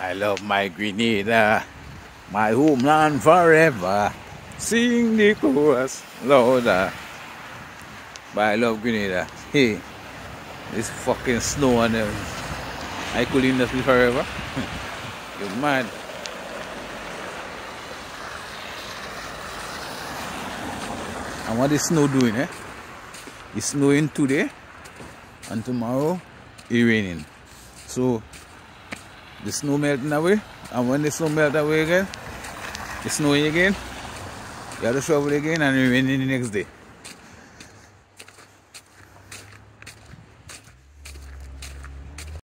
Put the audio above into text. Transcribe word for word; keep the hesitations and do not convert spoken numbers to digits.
I love my Grenada, my homeland forever. Sing the chorus louder. But I love Grenada. Hey, this fucking snow and them. I could live in this forever. You're mad. And what is snow doing, eh? It's snowing today and tomorrow it's raining. So the snow melting away, and when the snow melt away again, it's snowing again, you have to shovel again and it's raining the next day.